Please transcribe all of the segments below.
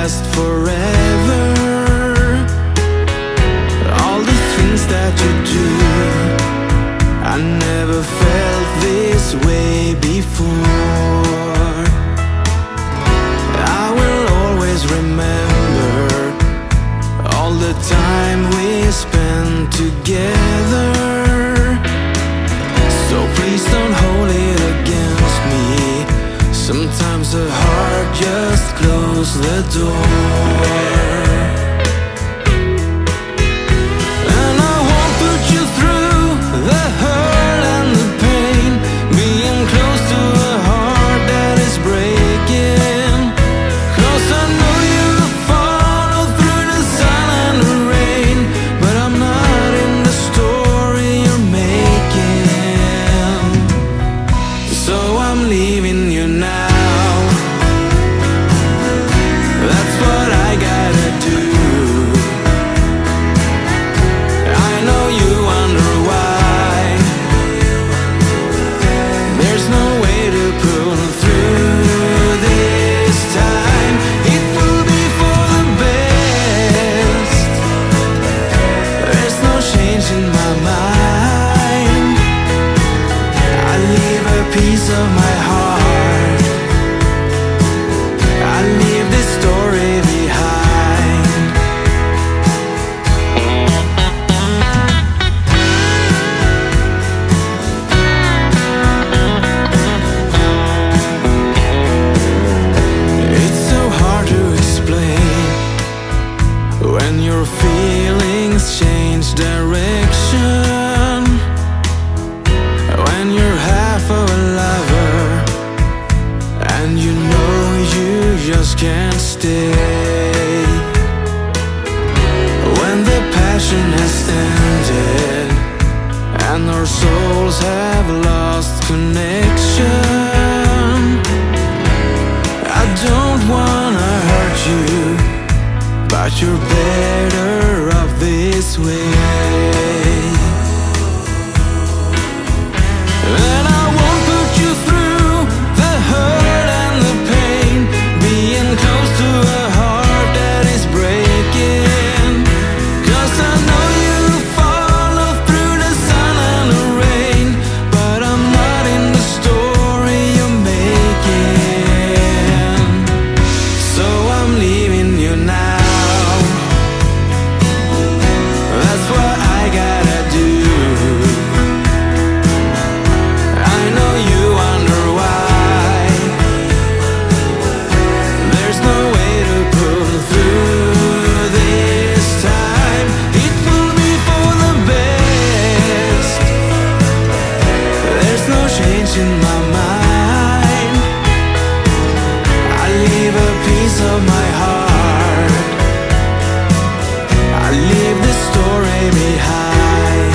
last forever. All the things that you do, I never felt this way before. I will always remember all the time we spent together. So please don't hold it against me. Sometimes the heart just closes the door. Of my heart, I leave this story behind. It's so hard to explain when your feelings change direction, when you're half of a lover and you know you just can't stay, when the passion has ended and our souls have lost connection. I don't wanna hurt you, but you're better off this way. And I won't put you through the hurt and the pain, being close to a heart that is breaking. 'Cause I know you follow through the sun and the rain, but I'm not in the story you're making. So I'm leaving you now. That's what I gotta do. In my mind, I leave a piece of my heart, I leave the story behind.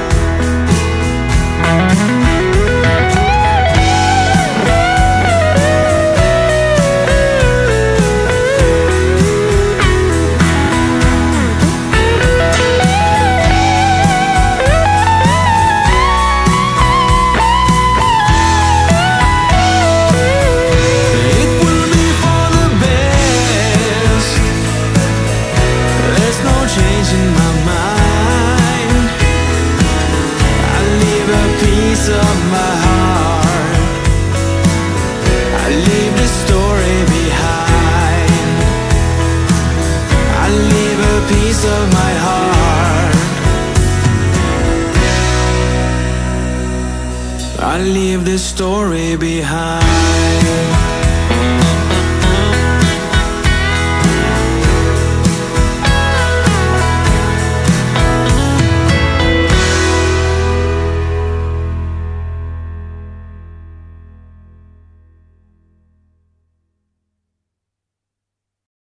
In my mind, I leave a piece of my heart, I leave the story behind. I leave a piece of my heart, I leave the story behind.